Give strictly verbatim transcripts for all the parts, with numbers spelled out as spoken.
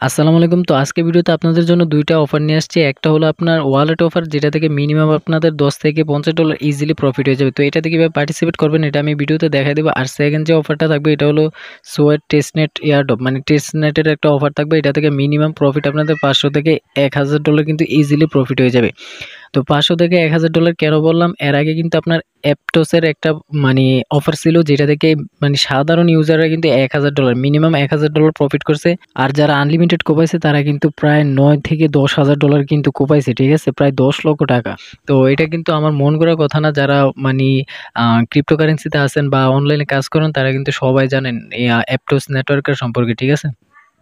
আসসালামু আলাইকুম। তো আজকে ভিডিওতে আপনাদের জন্য দুইটা অফার নিয়ে আসছি। একটা হলো আপনার ওয়ালেট অফার, যেটা থেকে মিনিমাম আপনাদের দশ থেকে পঞ্চাশ ডলার ইজিলি প্রফিট হয়ে যাবে। তো এটাতে কিভাবে পার্টিসিপেট করবেন এটা আমি ভিডিওতে দেখাই দেবো। আর সেকেন্ড যে অফারটা থাকবে এটা হলো সুয়েট টেস্টনেট এয়ারড্রপ, মানে টেস্টনেটের একটা অফার থাকবে। এটা থেকে মিনিমাম প্রফিট আপনাদের পাঁচশো থেকে এক হাজার ডলার কিন্তু ইজিলি প্রফিট হয়ে যাবে। তো পাঁচশো থেকে এক হাজার ডলার কেন বললাম, এর আগে কিন্তু আপনার অ্যাপটোসের একটা মানে অফার ছিল, যেটা থেকে মানে সাধারণ ইউজাররা কিন্তু এক হাজার ডলার মিনিমাম এক হাজার ডলার প্রফিট করছে। আর যারা আনলিমিটেড কোপাইছে তারা কিন্তু প্রায় নয় থেকে দশ হাজার ডলার কিন্তু কোপাইছে, ঠিক আছে, প্রায় দশ লক্ষ টাকা। তো এটা কিন্তু আমার মন করার কথা না। যারা মানে ক্রিপ্টোকারেন্সিতে আছেন বা অনলাইনে কাজ করেন তারা কিন্তু সবাই জানেন এই অ্যাপটোস নেটওয়ার্কের সম্পর্কে, ঠিক আছে।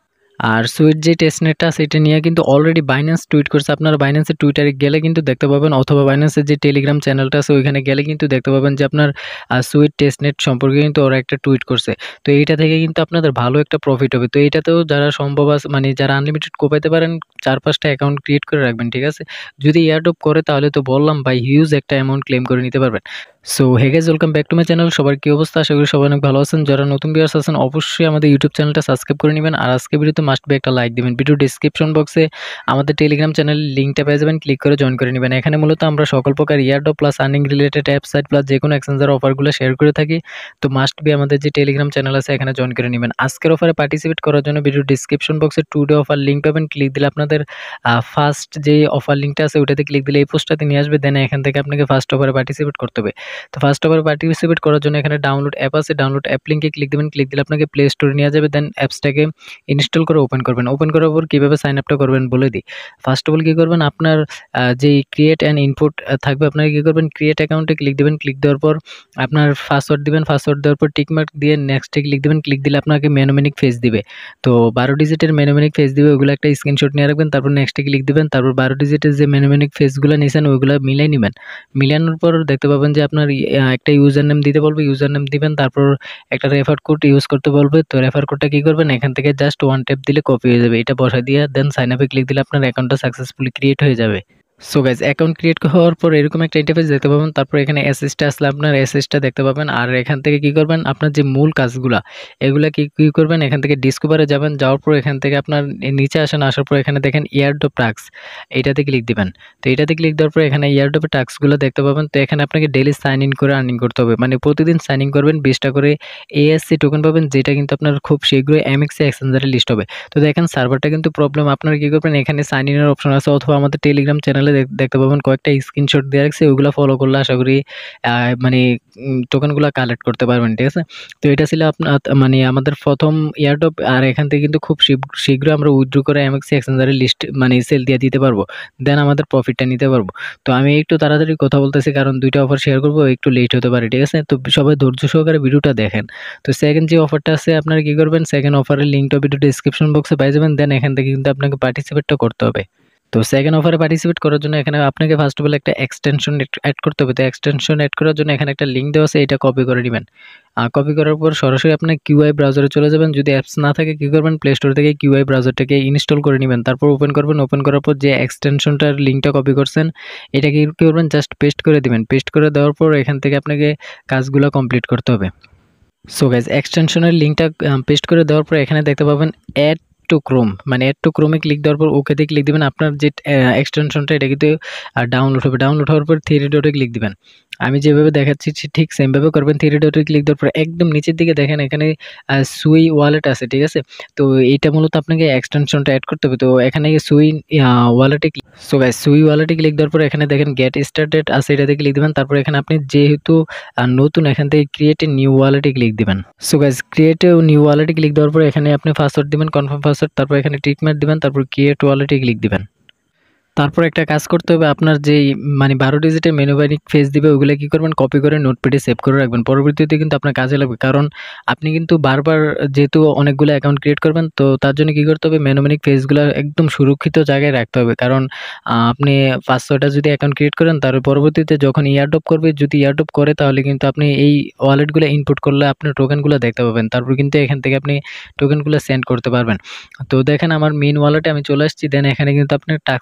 আর সুইট যে টেস্টনেটটা সেটা নিয়ে কিন্তু অলরেডি বাইন্যান্স টুইট করছে। আপনারা বাইন্যান্সের টুইটারে গেলে কিন্তু দেখতে পাবেন, অথবা বাইন্যান্সের যে টেলিগ্রাম চ্যানেলটা আছে ওইখানে গেলে কিন্তু দেখতে পাবেন যে আপনার সুইট টেস্টনেট সম্পর্কে কিন্তু ওরা একটা টুইট করছে। তো এইটা থেকে কিন্তু আপনাদের ভালো একটা প্রফিট হবে। তো এইটাতেও যারা সম্ভব আছে, মানে যারা আনলিমিটেড কোপাইতে পারেন, চার পাঁচটা অ্যাকাউন্ট ক্রিয়েট করে রাখবেন, ঠিক আছে। যদি এয়ারড্রপ করে তাহলে তো বললাম ভাই, হিউজ একটা অ্যামাউন্ট ক্লেম করে নিতে পারবেন। So hey guys, welcome back to my channel. সবার কি অবস্থা? আশা করি সবাই অনেক ভালো আছেন। যারা নতুন ভিউয়ার্স আছেন অবশ্যই আমাদের ইউটিউব চ্যানেলটা সাবস্ক্রাইব করে নেবেন। আর আজকে ভিডিওতে মাস্ট বি একটা লাইক দিবেন। ভিডিও ডেসক্রিপশন বক্সে আমাদের টেলিগ্রাম চ্যানেলের লিঙ্কটা পেয়ে যাবেন, ক্লিক করে জয়েন করে নেবেন। এখানে মূলত আমরা সকল প্রকার airdrop plus earning related app site plus যে কোনো এক্সচেঞ্জের অফারগুলো শেয়ার করে থাকি। তো মাস্ট বি আমাদের যে টেলিগ্রাম চ্যানেল আছে এখানে জয়েন করে নেবেন। আজকের অফারে পার্টিসিপেট করার জন্য ভিডিও ডেসক্রিপশন বক্সে টু ডে অফার লিঙ্ক পাবেন। ক্লিক দিলে আপনাদের ফার্স্ট যে অফার লিঙ্কটা আছে ওটাতে ক্লিক দিলে এই পোস্টটাতে নিয়ে আসবে। দেন এখান থেকে আপনাকে ফার্স্ট অফারে পার্টিসিপেট করতে হবে। তো ফার্স্ট অফারে পার্টিসিপেট করার জন্য এখানে ডাউনলোড অ্যাপ আছে, ডাউনলোড অ্যাপ লিঙ্কে ক্লিক দেবেন। ক্লিক দিলে আপনাকে প্লে স্টোরে নিয়ে যাবে। দেন অ্যাপসটাকে ইনস্টল করে ওপেন করবেন। ওপেন করার পর কীভাবে সাইন আপটা করবেন বলে দিই। ফার্স্ট অফ অল কী করবেন, আপনার যেই ক্রিয়েট অ্যান্ড ইনপুট থাকবে আপনারা কী করবেন, ক্রিয়েট অ্যাকাউন্টে ক্লিক দেবেন। ক্লিক দেওয়ার পর আপনার পাসওয়ার্ড দিবেন। পাসওয়ার্ড দেওয়ার পর টিকমার্ক দিয়ে নেক্সটে ক্লিক দেবেন। ক্লিক দিলে আপনাকে ম্যানোমেনিক ফেস দিবে। তো বারো ডিজিটের ম্যানোমেনিক ফেস দিবে, ওইগুলো একটা স্ক্রিনশট নিয়ে রাখবেন। তারপর নেক্সটে ক্লিক দিবেন। তারপর বারো ডিজিটের যে ম্যানোমেনিক ফেসগুলো নিয়েছেন ওইগুলো মিলাই নেবেন। মিলানোর পর দেখতে পাবেন যে আপনার একটা ইউজার নেম দিতে বলবে, ইউজার নেম দিবেন। তারপর একটা রেফার কোড ইউজ করতে বলবে। তো রেফার কোডটা কী করবেন, এখান থেকে জাস্ট ওয়ান ট্যাপ দিলে কপি হয়ে যাবে। এটা বসাই দিয়ে দেন সাইন আপে ক্লিক দিলে আপনার অ্যাকাউন্টটা সাকসেসফুলি ক্রিয়েট হয়ে যাবে। সো গাইজ, অ্যাকাউন্ট ক্রিয়েট হওয়ার পর এরকম একটা ইন্টারফেস দেখতে পাবেন। তারপর এখানে এসএসটা আসলে আপনার এসএসটা দেখতে পাবেন। আর এখান থেকে কী করবেন, আপনার যে মূল কাজগুলা এগুলা কি কী করবেন, এখান থেকে ডিসকভারে যাবেন। যাওয়ার পর এখান থেকে আপনার নিচে আসেন। আসার পর এখানে দেখেন এয়ারড্রপ টাস্ক, এইটাতে ক্লিক দিবেন। তো এটাতে ক্লিক দেওয়ার পর এখানে এয়ারড্রপের টাস্কগুলো দেখতে পাবেন। তো এখানে আপনাকে ডেইলি সাইন ইন করে আর্নিং করতে হবে, মানে প্রতিদিন সাইন ইন করবেন। বিশটা করে এএসসি টোকেন পাবেন, যেটা কিন্তু আপনার খুব শীঘ্রই এমএক্সি এক্সচেঞ্জারে লিস্ট হবে। তো দেখেন সার্ভারটা কিন্তু প্রবলেম। আপনারা কী করবেন, এখানে সাইন ইনের অপশন আছে, অথবা আমাদের টেলিগ্রাম চ্যানেলে দেখতে পাবেন কয়েকটা স্ক্রিনশট দিয়ে রাখছে, ওইগুলো ফলো করলে আশা করি মানে টোকেনগুলো কালেক্ট করতে পারবেন, ঠিক আছে। তো এটা ছিল আপনার মানে আমাদের প্রথম এয়ারড্রপ। আর এখান থেকে কিন্তু খুব শীঘ্রই আমরা উইথড্র করে এমএক্সি এক্সচেঞ্জারের লিস্ট মানে সেল দিয়ে দিতে পারবো। দেন আমাদের প্রফিটটা নিতে পারবো। তো আমি একটু তাড়াতাড়ি কথা বলতেছি কারণ দুইটা অফার শেয়ার করবো, একটু লেট হতে পারে, ঠিক আছে। তো সবাই ধৈর্য সহকারে ভিডিওটা দেখেন। তো সেকেন্ড যে অফারটা আছে আপনারা কী করবেন, সেকেন্ড অফারের লিঙ্কটা ভিডিও ডিসক্রিপশন বক্সে পেয়ে যাবেন। দেন এখান থেকে কিন্তু আপনাকে পার্টিসিপেটটা করতে হবে। তো সেকেন্ড অফারে পার্টিসিপেট করার জন্য এখানে আপনাকে ফার্স্ট অফ অল একটা এক্সটেনশন অ্যাড করতে হবে। তো এক্সটেনশন অ্যাড করার জন্য এখানে একটা লিঙ্ক দেওয়া আছে, এটা কপি করে নেবেন। কপি করার পর সরাসরি আপনি কিউআই ব্রাউজারে চলে যাবেন। যদি অ্যাপস না থাকে কী করবেন, প্লে স্টোর থেকে কিউআই ব্রাউজারটাকে ইনস্টল করে নেবেন। তারপর ওপেন করবেন। ওপেন করার পর যে এক্সটেনশনটার লিঙ্কটা কপি করছেন এটা কী করবেন, জাস্ট পেস্ট করে দিবেন। পেস্ট করে দেওয়ার পর এখান থেকে আপনাকে কাজগুলো কমপ্লিট করতে হবে। সো গাইজ, এক্সটেনশনের লিঙ্কটা পেস্ট করে দেওয়ার পর এখানে দেখতে পাবেন অ্যাড টু ক্রোম, মানে অ্যাড টু ক্রোমে ক্লিক দেওয়ার পর ওকেতে ক্লিক দিবেন। আপনার যে এক্সটেনশনটা এটা কিন্তু ডাউনলোড হবে। ডাউনলোড হওয়ার পর থ্রি ডটে ক্লিক দিবেন। আমি যেভাবে দেখাচ্ছি ঠিক সেমভাবে করবেন। থ্রি ডটে ক্লিক দেওয়ার পর একদম নিচের দিকে দেখেন এখানে সুই ওয়ালেট আছে, ঠিক আছে। তো এইটা মূলত আপনাকে এক্সটেনশনটা অ্যাড করতে হবে। তো এখানে সুই ওয়ালেটে ক্লিক সো গাইজ সুই ওয়ালেটে ক্লিক দেওয়ার পর এখানে দেখেন গেট স্টার্টেড আছে, এটাতে ক্লিক দিবেন। তারপর এখানে আপনি যেহেতু নতুন এখান থেকে ক্রিয়েট এ নিউ ওয়ালেটে ক্লিক দিবেন। So guys, create a new ওয়ালেটে ক্লিক দেওয়ার পর এখানে আপনি পাসওয়ার্ড দিবেন, কনফার্ম পাসওয়ার্ড। তারপর এখানে টিকমার্ক দিবেন। তারপর ক্রিয়েট ওয়ালেটে ক্লিক দিবেন। তারপর একটা কাজ করতে হবে, আপনার যেই মানে বারো ডিজিটের মেনুবারিক ফেস দিবে ওইগুলো কী করবেন, কপি করে নোটপ্যাডে সেভ করে রাখবেন। পরবর্তীতে কিন্তু আপনার কাজে লাগবে, কারণ আপনি কিন্তু বারবার যেহেতু অনেকগুলো অ্যাকাউন্ট ক্রিয়েট করবেন, তো তার জন্য কী করতে হবে, মেনুবারিক ফেসগুলো একদম সুরক্ষিত জায়গায় রাখতে হবে। কারণ আপনি পাঁচ ছয়টা যদি অ্যাকাউন্ট ক্রিয়েট করেন তার পরবর্তীতে যখন এয়ারড্রপ করবে, যদি এয়ারড্রপ করে তাহলে কিন্তু আপনি এই ওয়ালেটগুলো ইনপুট করলে আপনি টোকেনগুলো দেখতে পাবেন। তারপর কিন্তু এখান থেকে আপনি টোকেনগুলো সেন্ড করতে পারবেন। তো দেখেন আমার মেইন ওয়ালেটে আমি চলে আসছি। দেন এখানে কিন্তু আপনার টাস্কগুলো কমপ্লিট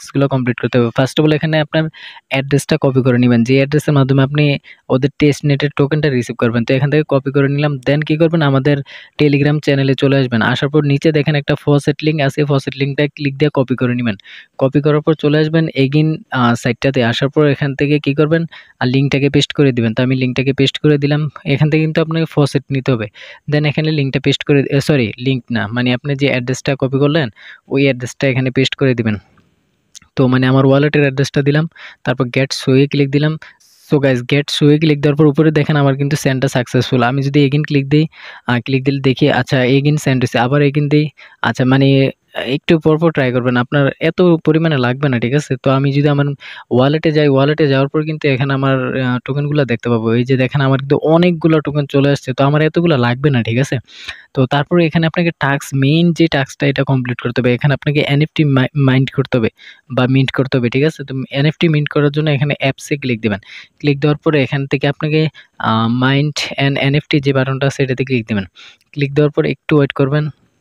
কমপ্লিট করতে হবে। ফার্স্ট অফ অল এখানে আপনার অ্যাড্রেসটা কপি করে নিবেন, যে অ্যাড্রেসের মাধ্যমে আপনি ওদের টেস্টনেটের টোকেনটা রিসিভ করবেন। তো এখান থেকে কপি করে নিলাম। দেন কি করবেন, আমাদের টেলিগ্রাম চ্যানেলে চলে আসবেন। আসার পর নিচে দেখেন একটা ফসেট লিঙ্ক আছে, ফসেট লিঙ্কটা ক্লিক দিয়ে কপি করে নিবেন। কপি করার পর চলে আসবেন এগিন সাইটটাতে। আসার পর এখান থেকে কি করবেন, আর লিঙ্কটাকে পেস্ট করে দিবেন। তো আমি লিঙ্কটাকে পেস্ট করে দিলাম। এখান থেকে কিন্তু আপনাকে ফসেট নিতে হবে। দেন এখানে লিঙ্কটা পেস্ট করে, সরি লিঙ্ক না, মানে আপনি যে অ্যাড্রেসটা কপি করলেন ওই অ্যাড্রেসটা এখানে পেস্ট করে দিবেন। তো মানে আমার ওয়ালেটের অ্যাড্রেসটা দিলাম, তারপর গেট সুয়ে ক্লিক দিলাম। So guys get Sui click দেওয়ার পর উপরে দেখেন আমার কিন্তু সেন্ডটা সাকসেসফুল। আমি যদি এগেইন ক্লিক দিই, ক্লিক দিলে দেখি আচ্ছা এগেইন সেন্ড হয়েছে, আবার এগেইন দিই। আচ্ছা মানে একটু পরপর ট্রাই করবেন, আপনার এত পরিমাণে লাগবে না, ঠিক আছে? তো আমি যদি আমার ওয়ালেটে যাই, ওয়ালেটে যাওয়ার পর কিন্তু এখানে আমার টোকেনগুলো দেখতে পাবো। এই যে দেখেন আমার কিন্তু অনেকগুলো টোকেন চলে আসছে, তো আমার এতগুলো লাগবে না, ঠিক আছে? তো তারপরে এখানে আপনাকে টাস্ক, মেইন যে টাস্কটা এটা কমপ্লিট করতে হবে। এখানে আপনাকে এনএফটি মাইন্ড করতে হবে বা মিন্ট করতে হবে, ঠিক আছে? তো এনএফটি মিন্ট করার জন্য এখানে অ্যাপসে ক্লিক দেবেন। ক্লিক দেওয়ার পরে এখান থেকে আপনাকে মাইন্ড অ্যান্ড এনএফটি যে বাটনটা আছে এটাতে ক্লিক দেবেন। ক্লিক দেওয়ার পর একটু ওয়েট করবেন।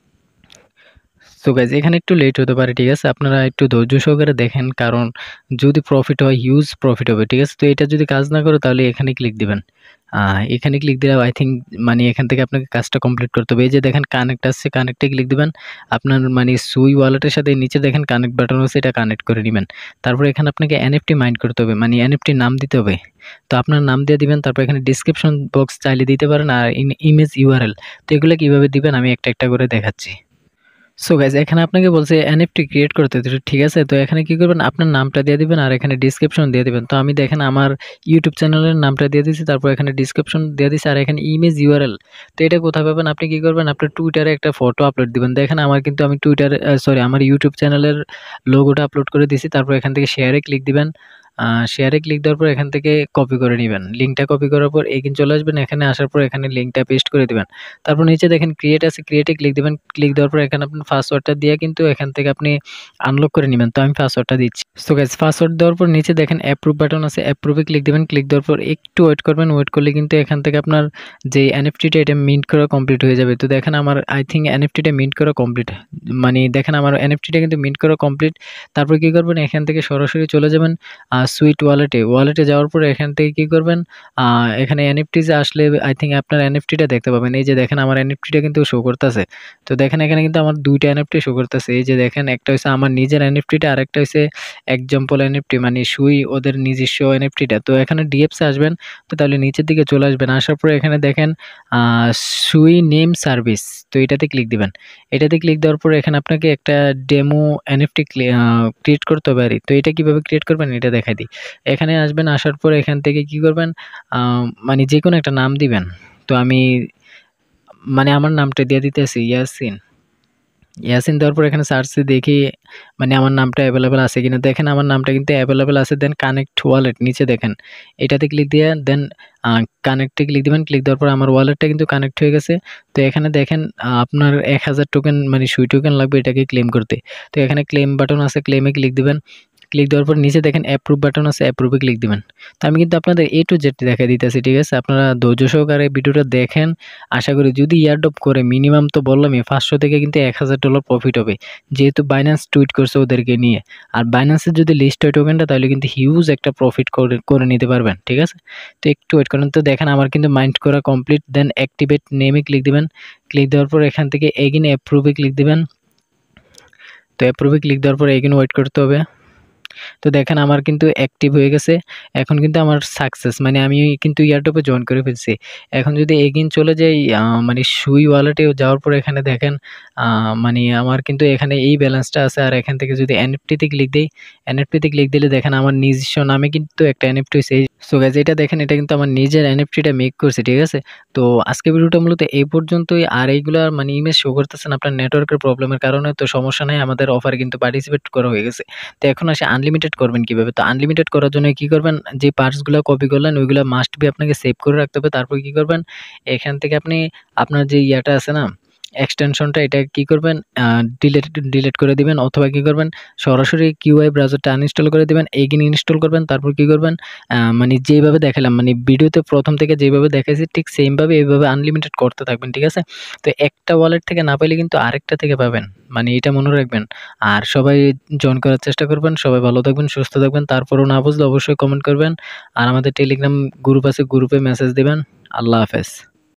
সো গাইজ এখানে একটু লেট হতে পারে, ঠিক আছে? আপনারা একটু ধৈর্য সহকারে দেখেন, কারণ যদি প্রফিট হয় হিউজ প্রফিট হবে, ঠিক আছে? তো এটা যদি কাজ না করে তাহলে এখানে ক্লিক দিবেন। এখানে ক্লিক দিলে আই থিঙ্ক মানে এখান থেকে আপনাকে কাজটা কমপ্লিট করতে হবে। এই যে দেখেন কানেক্ট আসছে, কানেক্টে ক্লিক দিবেন। আপনার মানে সুই ওয়ালেটের সাথে নিচে দেখেন কানেক্ট বাটন আছে, এটা কানেক্ট করে নেবেন। তারপর এখানে আপনাকে এনএফটি মাইন্ড করতে হবে, মানে এনএফটি নাম দিতে হবে। তো আপনার নাম দিয়ে দিবেন। তারপর এখানে ডিসক্রিপশন বক্স চাইলে দিতে পারেন, আর ইমেজ ইউআরএল। তো এগুলো কীভাবে দিবেন আমি একটা একটা করে দেখাচ্ছি। সো গাইজ এখানে আপনাকে বলছে এনএফটি ক্রিয়েট করতে, তো ঠিক আছে? তো এখানে কি করবেন, আপনার নামটা দিয়ে দিবেন আর এখানে ডিসক্রিপশন দিয়ে দিবেন। তো আমি দেখেন আমার ইউটিউব চ্যানেলের নামটা দিয়ে দিয়েছি, তারপর এখানে ডিসক্রিপশন দিয়ে দিয়েছি আর এখানে ইমেজ ইউআরএল। তো এটা কোথায় পাবেন, আপনি কি করবেন, আপনার টুইটারে একটা ফটো আপলোড দিবেন। দেখেন আমার কিন্তু আমি টুইটারে সরি আমার ইউটিউব চ্যানেলের লোগোটা আপলোড করে দিয়েছি। তারপর এখান থেকে শেয়ারে ক্লিক দিবেন। শেয়ারে ক্লিক দেওয়ার পর এখান থেকে কপি করে নেবেন। লিঙ্কটা কপি করার পর এগিন চলে আসবেন। এখানে আসার পর এখানে লিঙ্কটা পেস্ট করে দিবেন। তারপর নিচে দেখেন ক্রিয়েট আছে, ক্রিয়েটে ক্লিক দিবেন। ক্লিক দেওয়ার পর এখানে আপনার পাসওয়ার্ডটা দিয়ে কিন্তু এখান থেকে আপনি আনলক করে নেবেন। তো আমি পাসওয়ার্ডটা দিচ্ছি। সো গাইস পাসওয়ার্ড দেওয়ার পর নিচে দেখেন অ্যাপ্রুভ বাটন আছে, অ্যাপ্রুভে ক্লিক দিবেন। ক্লিক দেওয়ার পর একটু ওয়েট করবেন। ওয়েট করলে কিন্তু এখান থেকে আপনার যে এনএফটিটা এটা মিন্ট করা কমপ্লিট হয়ে যাবে। তো দেখেন আমার আই থিঙ্ক এনএফটিটা মিন্ট করা কমপ্লিট, মানে দেখেন আমার এনএফটিটা কিন্তু মিন্ট করা কমপ্লিট। তারপর কি করবেন, এখান থেকে সরাসরি চলে যাবেন সুইট ওয়ালেটে। ওয়ালেটে যাওয়ার পরে এখান থেকে কি করবেন, এখানে এনএফটিতে আসলে আই থিঙ্ক আপনার এনএফটিটা দেখতে পাবেন। এই যে দেখেন আমার এনএফটিটা কিন্তু শো করতেছে। তো দেখেন এখানে কিন্তু আমার দুইটা এনএফটি শো করতেছে। এই যে দেখেন একটা হচ্ছে আমার নিজের এনএফটিটা আর একটা হচ্ছে এক্সাম্পল এনএফটি, মানে সুই ওদের নিজস্ব এনএফটিটা। তো এখানে ডিএফসে আসবেন, তো তাহলে নিচের দিকে চলে আসবেন। আসার পরে এখানে দেখেন সুই নেম সার্ভিস, তো এটাতে ক্লিক দিবেন। এটাতে ক্লিক দেওয়ার পরে এখানে আপনাকে একটা ডেমো এনএফটি ক্রিয়েট করতে হবে। তো এটা কিভাবে ক্রিয়েট করবেন এটা দেখাই দিই। এখানে আসবেন, আসার পর এখান থেকে কি করবেন, মানে যে কোনো একটা নাম দিবেন। তো আমি মানে আমার নামটা দিয়ে দিতেছি ইয়াসিন। ইয়াসিন দেওয়ার পর এখানে সার্চে দেখি মানে আমার নামটা অ্যাভেলেবেল আছে কিনা। দেখেন আমার নামটা কিন্তু অ্যাভেলেবেল আছে। দেন কানেক্ট ওয়ালেট নিচে দেখেন এটাতে ক্লিক দিয়ে দেন কানেক্টে ক্লিক দিবেন। ক্লিক দেওয়ার পর আমার ওয়ালেটটা কিন্তু কানেক্ট হয়ে গেছে। তো এখানে দেখেন আপনার এক হাজার টোকেন মানে সুই টোকেন লাগবে এটাকে ক্লেম করতে। তো এখানে ক্লেম বাটন আছে, ক্লেমে ক্লিক দিবেন। ক্লিক দেওয়ার পর নিচে দেখেন অ্যাপ্রুভ বাটন আছে, অ্যাপ্রুভে ক্লিক দিবেন। তো আমি কিন্তু আপনাদের এ টু জেড দেখাই দিতেছি, ঠিক আছে? আপনারা ধৈর্য সহকারে ভিডিওটা দেখেন। আশা করি যদি এয়ারড্রপ করে মিনিমাম তো বললামই পাঁচশো থেকে কিন্তু এক হাজার ডলার প্রফিট হবে, যেহেতু বাইন্যান্স টুইট করছে ওদেরকে নিয়ে। আর বাইন্যান্সের যদি লিস্ট হয় টোকেনটা তাহলে কিন্তু হিউজ একটা প্রফিট করে করে নিতে পারবেন, ঠিক আছে? তো একটু ওয়েট করেন। তো দেখেন আমার কিন্তু মাইন্ড করা কমপ্লিট। দেন অ্যাক্টিভেট নেমে ক্লিক দিবেন। ক্লিক দেওয়ার পর এখান থেকে এগিন অ্যাপ্রুভে ক্লিক দিবেন। তো অ্যাপ্রুভে ক্লিক দেওয়ার পর এগিন ওয়েট করতে হবে। তো দেখেন আমার কিন্তু অ্যাক্টিভ হয়ে গেছে। এখন কিন্তু আমার সাকসেস, মানে আমি কিন্তু এয়ারড্রপে জয়েন করে ফেলছি। এখন যদি এগেইন চলে যাই মানে সুই ওয়ালেটে যাওয়ার পর এখানে দেখেন মানে আমার কিন্তু এখানে এই ব্যালেন্সটা আছে। আর এখান থেকে যদি এনএফটিতে ক্লিক দিই, এনএফটিতে ক্লিক দিলে দেখেন আমার নিজস্ব নামে কিন্তু একটা এনএফটি হয়েছে। সো গাইজ এটা দেখেন এটা কিন্তু আমার নিজের এনএফটিটা মেক করছে, ঠিক আছে? তো আজকে ভিডিওটা মূলত এই পর্যন্তই। আর এইগুলো মানে ইমেজ শো করতেছেন আপনার নেটওয়ার্কের প্রবলেমের কারণে, তো সমস্যা নাই, আমাদের অফারে কিন্তু পার্টিসিপেট করা হয়ে গেছে। তো এখন আসে আনলিমিটেড করবেন কিভাবে। তো আনলিমিটেড করার জন্য কি করবেন, যে পার্টসগুলো কপি করলেন ওইগুলো মাস্ট বি আপনাকে সেভ করে রাখতে হবে। তারপর কি করবেন, এখান থেকে আপনি আপনার যে ইয়াটা আছে না এক্সটেনশনটা এটা কি করবেন, ডিলিট ডিলিট করে দিবেন, অথবা কি করবেন সরাসরি কিউআই ব্রাউজারটা আনইনস্টল করে দিবেন, এগেইন ইনস্টল করবেন। তারপর কি করবেন, মানে যেভাবে দেখালাম, মানে ভিডিওতে প্রথম থেকে যেভাবে দেখাইছি ঠিক সেমভাবে এইভাবে আনলিমিটেড করতে থাকবেন, ঠিক আছে? তো একটা ওয়ালেট থেকে না পাইলে কিন্তু আরেকটা থেকে পাবেন, মানে এটা মনে রাখবেন। আর সবাই জয়েন করার চেষ্টা করবেন। সবাই ভালো থাকবেন, সুস্থ থাকবেন। তারপরও না বুঝলে অবশ্যই কমেন্ট করবেন। আর আমাদের টেলিগ্রাম গ্রুপ আছে, গ্রুপে মেসেজ দিবেন। আল্লাহ হাফেজ।